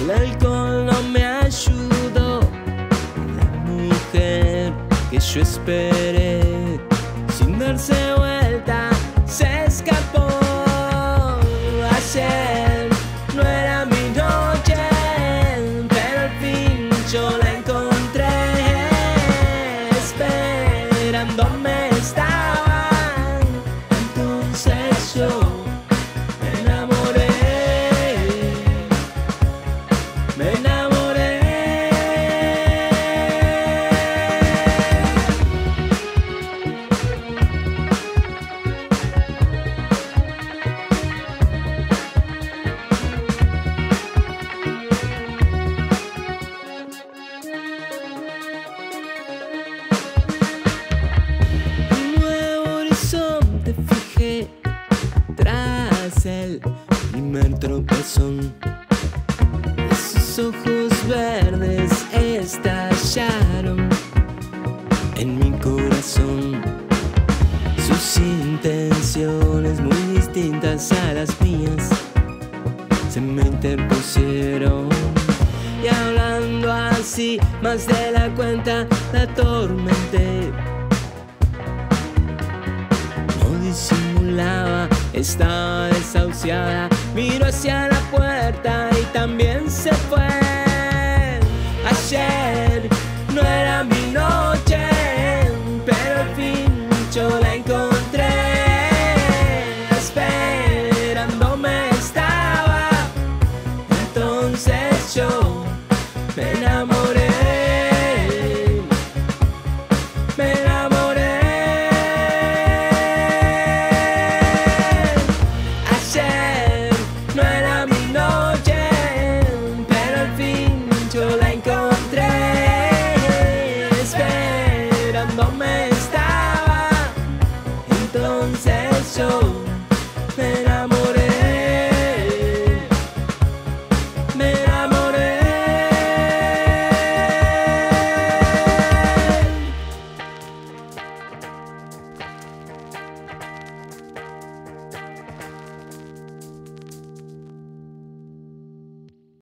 El alcohol no me ayudó. La mujer que yo esperé, sin darse vuelta, se escapó. Ayer no era mi noche, pero al fin yo la encontré. Esperándome estaba, entonces yo me enamoré. Me enamoré. Un nuevo horizonte fijé tras el primer tropezón. Sus ojos verdes estallaron en mi corazón. Sus intenciones muy distintas a las mías se me interpusieron. Y hablando así, más de la cuenta, la atormenté. No disimulaba, estaba desahuciada. Miró hacia la puerta y también se fue. Ayer no era mi noche, pero al fin yo la encontré. Esperándome estaba, entonces yo me enamoré. Me enamoré. Ayer no era mi noche, pero al fin yo la encontré. Esperándome estaba, entonces yo